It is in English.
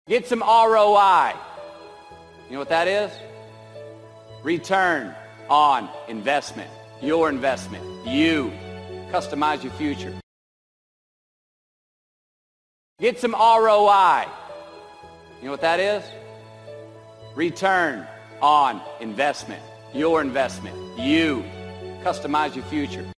Get some ROI. You know what that is? Return on investment. Your investment. You. Customize your future. Get some ROI. You know what that is? Return on investment. Your investment. You. Customize your future.